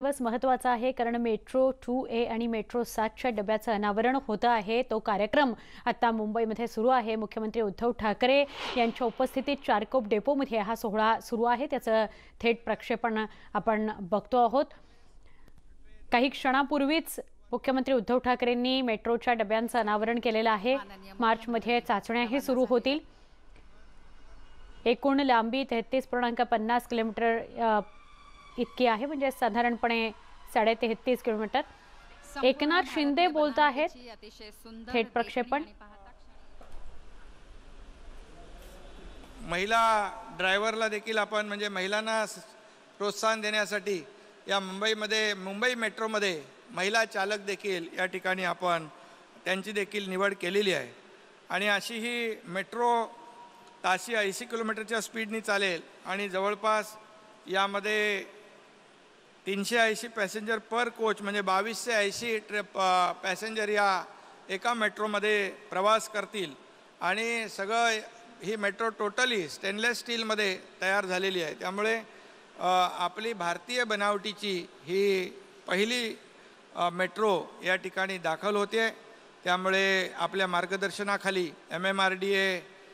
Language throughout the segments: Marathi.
दिवस महत्त्वाचा आहे कारण मेट्रो 2A आणि मेट्रो 7च्या डब्याचं अनावरण होतं आहे। तो कार्यक्रम आता मुंबईमध्ये सुरू आहे। मुख्यमंत्री उद्धव ठाकरे यांच्या उपस्थितीत चारकोप डेपोमध्ये हा सोहळा सुरू आहे। त्याचं थेट प्रक्षेपण आपण बघतो आहोत। काही क्षणापूर्वीच मुख्यमंत्री उद्धव ठाकरेंनी मेट्रोच्या डब्यांचं अनावरण केलेलं आहे। मार्चमध्ये चाचण्याही सुरू होतील। एकूण लांबी 33.50 किलोमीटर इतकी आहे, म्हणजे साधारणपणे 33.5 किलोमीटर। एकनाथ शिंदे बोलत आहेत। थेट प्रक्षेपण। महिला ड्रायव्हरला देखील आपण म्हणजे महिलांना प्रोत्साहन देण्यासाठी या मुंबई मेट्रोमध्ये महिला चालक देखील या ठिकाणी आपण त्यांची देखील निवड केलेली आहे। आणि अशी ही मेट्रो ताशी 80 किलोमीटरच्या स्पीडनी चालेल आणि जवळपास यामध्ये 380 पॅसेंजर पर कोच म्हणजे 22 ते 80 पॅसेंजर या एका मेट्रोमध्ये प्रवास करतील। आणि सगळं ही मेट्रो टोटली स्टेनलेस स्टीलमध्ये तयार झालेली आहे। त्यामुळे आपली भारतीय बनावटीची ही पहिली मेट्रो या ठिकाणी दाखल होते। त्यामुळे आपल्या मार्गदर्शनाखाली MMRDA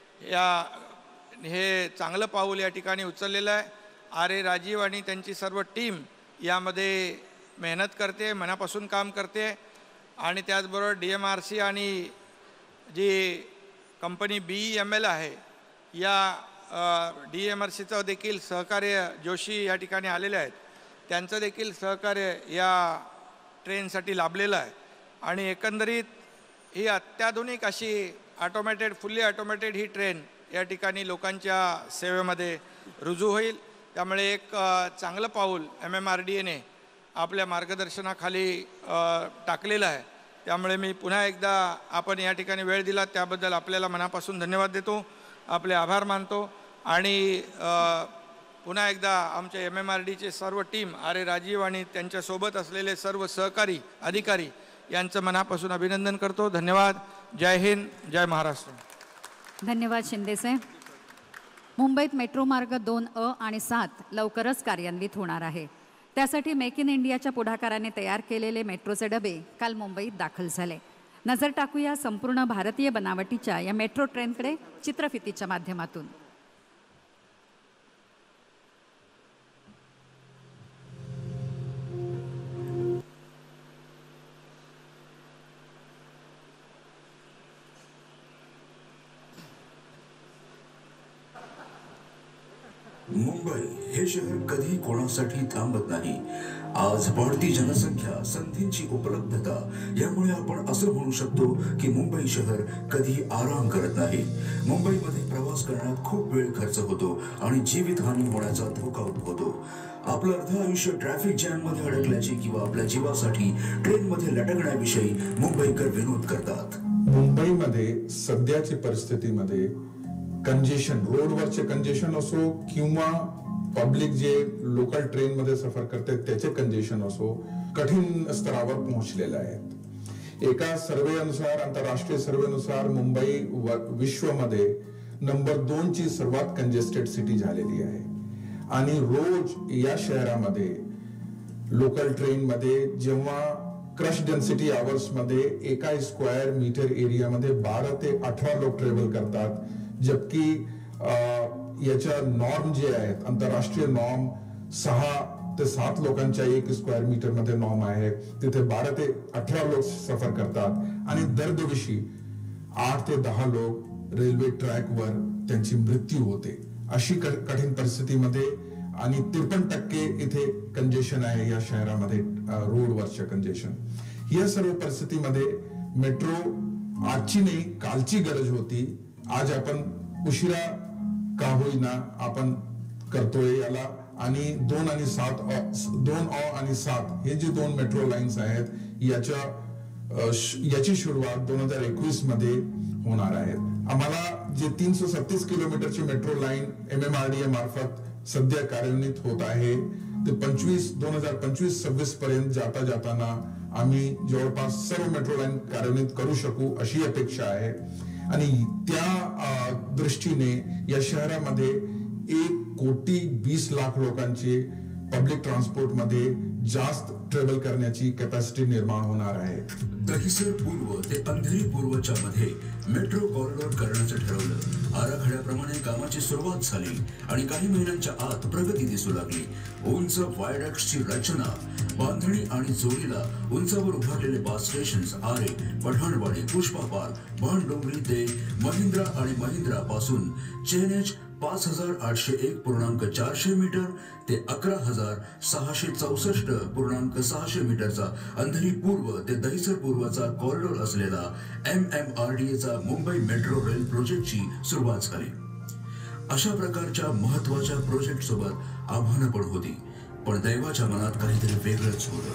हे चांगलं पाऊल या ठिकाणी उचललेलं आहे। RA राजीव आणि त्यांची सर्व टीम यामध्ये मेहनत करते, मनापासून काम करते। आणि त्याचबरोबर DMRC आणि जी कंपनी BEML आहे या DMRCचं देखील सहकार्य जोशी या ठिकाणी आलेले आहेत, त्यांचं देखील सहकार्य या ट्रेनसाठी लाभलेलं आहे। आणि एकंदरीत ही अत्याधुनिक अशी फुल्ली ऑटोमॅटेड ही ट्रेन या ठिकाणी लोकांच्या सेवेमध्ये रुजू होईल। त्यामुळे एक चांगलं पाऊल MMRDAने आपल्या मार्गदर्शनाखाली टाकलेलं आहे। त्यामुळे मी पुन्हा एकदा आपण या ठिकाणी वेळ दिला त्याबद्दल आपल्याला मनापासून धन्यवाद देतो, आपले आभार मानतो। आणि पुन्हा एकदा आमच्या MMRDAचे सर्व टीम RA राजीव आणि त्यांच्यासोबत असलेले सर्व सहकारी अधिकारी यांचं मनापासून अभिनंदन करतो। धन्यवाद। जय हिंद, जय महाराष्ट्र। धन्यवाद शिंदे साहेब। मुंबईत मेट्रो मार्ग 2A आणि 7 लवकरच कार्यान्वित होणार आहे। त्यासाठी मेक इन इंडियाच्या पुढाकाराने तयार केलेले मेट्रोचे डबे काल मुंबईत दाखल झाले। नजर टाकूया संपूर्ण भारतीय बनावटीच्या या मेट्रो ट्रेनकडे चित्रफितीच्या माध्यमातून। मुंबई हे शहर कधी कोणासाठी थांबत नाही। आज वाढती जनसंख्या, संधींची उपलब्धता यामुळे आपण असं म्हणू शकतो की मुंबई शहर कधी आराम करत नाही। मुंबईमध्ये प्रवास करण्यात खूप वेळ खर्च होतो आणि जीवितहानी होण्याचा धोका उद्भवतो। आपलं अर्ध आयुष्य ट्रॅफिक जॅम मध्ये अडकल्याची किंवा आपल्या जीवासाठी ट्रेन मध्ये लटकण्याविषयी मुंबईकर विनोद करतात। मुंबईमध्ये सध्याची परिस्थितीमध्ये कंजेशन, रोडवरचे कंजेशन असो किंवा पब्लिक जे लोकल ट्रेन मध्ये सफर करते त्याचे कंजेशन असो, कठीण स्तरावर पोहोचलेले आहेत। एका सर्वेनुसार, आंतरराष्ट्रीय सर्वेनुसार मुंबई विश्वमध्ये नंबर 2 ची सर्वात कंजेस्टेड सिटी झालेली आहे। आणि रोज या शहरामध्ये लोकल ट्रेन मध्ये जेव्हा क्रश डेन्सिटी आवर्स मध्ये एका स्क्वेअर मीटर एरियामध्ये 12 ते 18 लोक ट्रॅव्हल करतात, जबकि याच्या नॉर्म जे आहेत, आंतरराष्ट्रीय नॉर्म 6 ते 7 लोकांच्या 1 स्क्वेअर मीटर मध्ये नॉर्म आहे। तिथे 12 ते 18 लोक सफर करतात आणि दर दिवशी 8 ते 10 लोक रेल्वे ट्रॅकवर त्यांची मृत्यू होते। अशी कठीण परिस्थितीमध्ये आणि 53% इथे कंजेशन आहे या शहरामध्ये, रोडवरच्या कंजेशन। या सर्व परिस्थितीमध्ये मेट्रो आजची नाही कालची गरज होती। आज आपण उशिरा का होईना आपण करतोय याला। आणि 2 आणि 7 हे जे 2 मेट्रो लाईन्स आहेत याची सुरुवात 2021 मध्ये होणार आहे। आम्हाला जे 337 किलोमीटरची मेट्रो लाईन MMRDA मार्फत सध्या कार्यान्वित होत आहे ते 2025-26 पर्यंत जाताना आम्ही जवळपास सर्व मेट्रो लाईन कार्यान्वित करू शकू अशी अपेक्षा आहे। आणि त्या दृष्टीने या शहरामध्ये 1,20,00,000 लोकांचे पब्लिक ट्रान्सपोर्ट मध्ये जास्त ट्रॅव्हल करण्याची कॅपॅसिटी निर्माण होणार आहे. दहिसर पूर्व ते अंधेरी पूर्वच्या मध्ये मेट्रो कॉरिडॉर करण्याचं ठरवलं. आराखड्याप्रमाणे कामाची सुरुवात झाली आणि काही महिन्यांच्या आत प्रगती दिसू लागली. उंच वायडक्टची रचना, बांधणी आणि जोडीला उंचावर उभारलेले bus stations Aarey, Pathanwadi, Pushpa park, Bhandongri ते महिंद्रा आणि महिंद्रा पासून चेनेज 5801.400 मीटर ते 11,664.600 मीटरचा अंधेरी पूर्व ते दहिसर पूर्वचा कॉरिडॉर असलेला MMRDAचा मुंबई मेट्रो रेल प्रोजेक्टची सुरुवात झाली. अशा प्रकारच्या महत्वाच्या प्रोजेक्ट सोबत आव्हानं पण होती, पण दैवाच्या मनात काहीतरी वेगळंच होतं.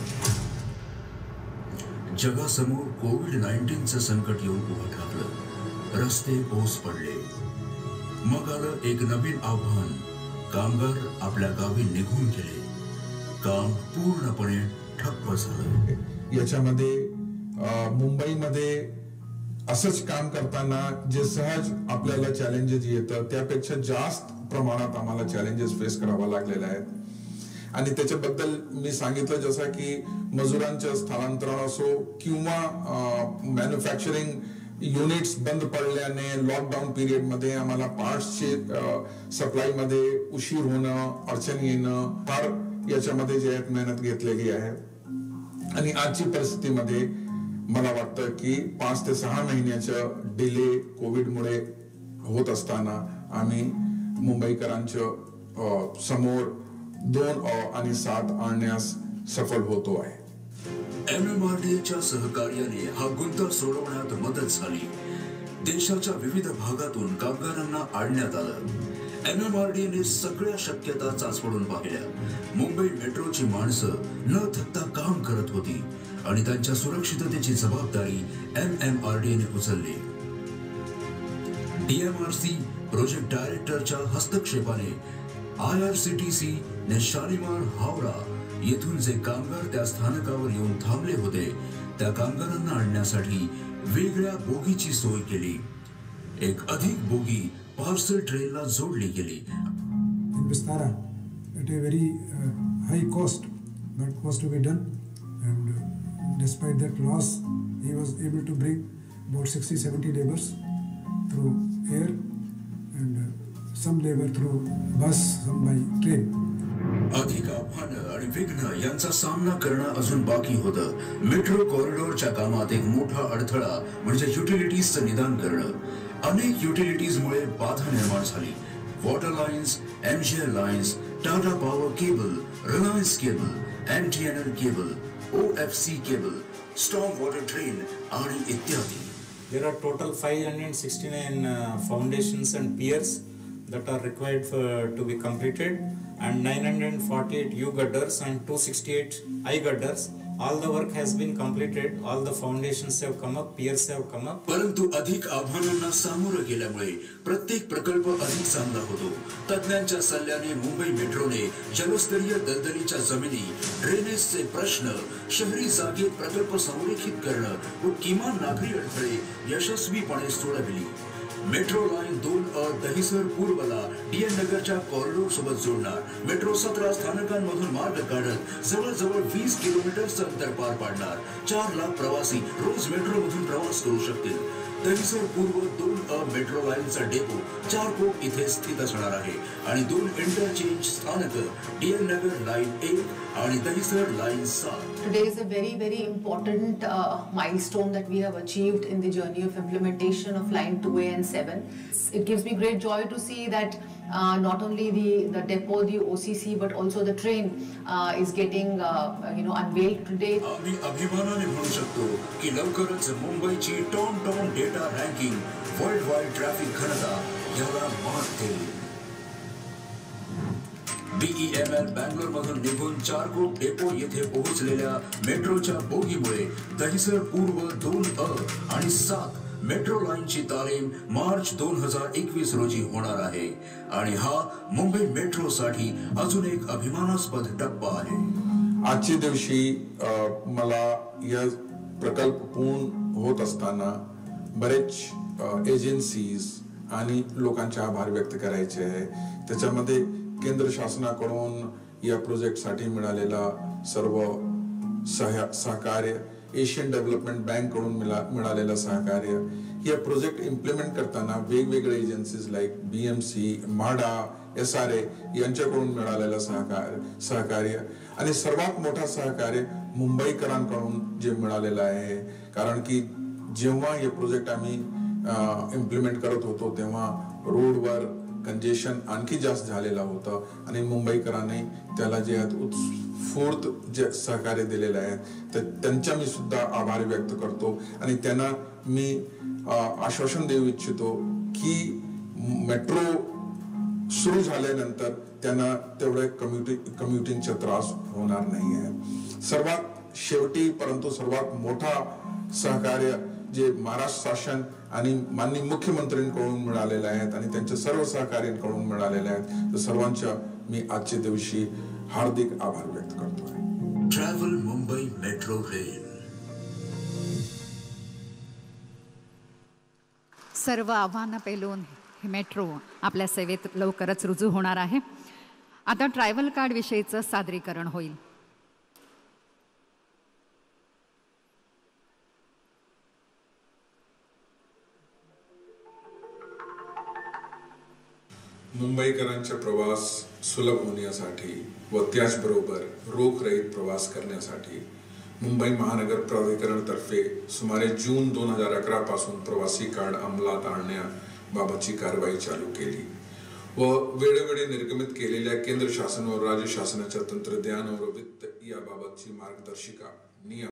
जगासमोर कोविड-19चं संकट येऊन उभं ठाकलं. रस्ते ओस पडले. मग आलं एक नवीन आव्हान. कामगार आपल्या गावी निघून गेले. काम पूर्णपणे ठप्प झालं. याच्यामध्ये मुंबईमध्ये असंच काम करताना जे सहज आपल्याला चॅलेंजेस येतं त्यापेक्षा जास्त प्रमाणात आम्हाला चॅलेंजेस फेस करावा लागलेले आहेत. आणि त्याच्याबद्दल मी सांगितलं जसं की मजुरांचं स्थलांतरण असो किंवा मॅन्युफॅक्चरिंग युनिट्स बंद पडल्याने लॉकडाऊन पिरियड मध्ये आम्हाला पार्ट्सचे सप्लाय मध्ये उशीर होणं, अडचण येणं, फार याच्यामध्ये जे मेहनत घेतलेली आहे. आणि आजची परिस्थितीमध्ये मला वाटतं की 5 ते 6 महिन्याच्या डिले कोविडमुळे होत असताना आम्ही मुंबईकरांच्या समोर 2 आणि 7 आणण्यास सफल होतो आहे. MMRDAच्या सहकार्याने हा गुंता सोडवण्यात मदत झाली. देशाच्या विविध भागातून कामगारांना आणण्यात आलं. MMRDAने सगळ्या शक्यता चाचपडून पाहिल्या. मुंबई मेट्रोची माणसं न थकता काम करत होती आणि त्यांच्या सुरक्षिततेची जबाबदारी MMRDAने उचलली. DMRC प्रोजेक्ट डायरेक्टरच्या हस्तक्षेपाने IRCTC ने शालिमार, हावडा येथून जे कामगार त्या स्थानकावर येऊन थांबले होते त्या कामगारांना आणण्यासाठी वेगळ्या बोगीची सोय केली. एक अधिक बोगी पार्सल ट्रेनला जोडली गेली. In Vistara, at a very high cost, that was to be done, and despite that loss, he was able to bring about 60-70 laborers through air and some labor through bus, some by train. अधिक आव्हानं आणि विघ्न यांचा सामना करणं अजून बाकी होतं. मेट्रो कॉरिडॉरच्या कामात एक मोठा अडथळा म्हणजे युटिलिटीजचं निदान करणं. अनेक युटिलिटीजमुळे बाधा निर्माण झाली. Water lines, MGL lines, Tata power cable, Reliance cable, MTNL cable, OFC cable, storm water drain आणि इत्यादी. There are total 569 foundations and piers that are required to be completed, and 948 U-girders and 268 I-girders. All the work has been completed. All the foundations have come up, piers have come up. परंतु अधिक आव्हानांना सामोरं गेल्यामुळे प्रत्येक प्रकल्प अधिक चांगला होतो. तज्ञांच्या सल्ल्याने मुंबई मेट्रोने जलस्तरीय दलदलीच्या जमिनी, ड्रेनेजचे प्रश्न, शहरी जागेत प्रकल्प संरेखित करणं व किमान नागरी अडथळे यशस्वीपणे सोडविली. मेट्रो लाईन 2 दहिसर पूर्वला DN नगरच्या कॉरिडॉर सोबत जोडणार. मेट्रो 17 स्थानकांमधून मार्ग काढत जवळजवळ 20 किलोमीटरचं अंतर पार पाडणार. 4 लाख प्रवासी रोज मेट्रोमधून प्रवास करू शकतील. दहिसर पूर्व 2 मेट्रो लाईनचा डेपो 4 कोप इथे स्थित असणार आहे आणि 2 इंटरचेंज स्थानक DN नगर लाईन 1 आणि Dahisar line 7. Today is a very, very important milestone that we have achieved in the journey of implementation of line 2A and 7. It gives me great joy to see that not only the depot, the OCC, but also the train is getting unveiled today. आम्ही अभिमानाने म्हणू शकतो की लवकरच मुंबईची टॉन data ranking worldwide traffic घनता याला मात देईल. BEML बँगलोर मधून निघून 4 कोप डेपो येथे पोहोचलेल्या मेट्रोच्या बोगीमुळे दहिसर पूर्व 2 आणि 7 मेट्रो लाईनची तालीम मार्च 2021 रोजी होणार आहे आणि हा मुंबई मेट्रोसाठी अजून एक अभिमानास्पद टप्पा आहे. आजच्या दिवशी मला या प्रकल्प पूर्ण होत असताना बरेच एजन्सीज आणि लोकांचे आभार व्यक्त करायचे आहे. त्याच्यामध्ये केंद्र शासनाकडून या प्रोजेक्टसाठी मिळालेला सर्व सहकार्य, एशियन डेव्हलपमेंट बँक कडून मिळालेलं सहकार्य, हे प्रोजेक्ट इम्प्लिमेंट करताना वेगवेगळे agencies like BMC, MHADA, SRA यांच्याकडून मिळालेलं सहकार्य आणि सर्वात मोठा सहकार्य मुंबईकरांकडून जे मिळालेलं आहे. कारण की जेव्हा हे प्रोजेक्ट आम्ही इम्प्लिमेंट करत होतो तेव्हा रोडवर कंजेशन आणखी जास्त झालेला होता आणि मुंबईकरांनी त्याला जे उत्स्फूर्त जे सहकार्य दिलेलं आहे तर त्यांचा मी सुद्धा आभार व्यक्त करतो आणि त्यांना मी आश्वासन देऊ इच्छितो की मेट्रो सुरू झाल्यानंतर त्यांना तेवढे कम्युटिंगचा त्रास होणार नाही आहे. सर्वात शेवटी परंतु सर्वात मोठा सहकार्य जे महाराष्ट्र शासन आणि माननीय मुख्यमंत्र्यांकडून मिळालेले आहेत आणि त्यांच्या सर्व सहकार्यांकडून मिळालेले आहेत, तर सर्वांच्या मी आजच्या दिवशी हार्दिक आभार व्यक्त करतोय. Travel Mumbai metro rail. सर्व आव्हानं पेलून हे मेट्रो आपल्या सेवेत लवकरच रुजू होणार आहे. आता ट्रॅव्हल कार्ड विषयीचं सादरीकरण होईल. मुंबईकरांचा प्रवास सुलभ होण्यासाठी व त्याचबरोबर रोखरहित प्रवास करण्यासाठी मुंबई महानगर प्राधिकरणातर्फे सुमारे जून 2011 पासून प्रवासी कार्ड अंमलात आणण्याबाबतची कारवाई चालू केली व वेळोवेळी निर्गमित केलेल्या केंद्र शासन व राज्य शासनाच्या तंत्रज्ञान व वित्त याबाबतची मार्गदर्शिका नियम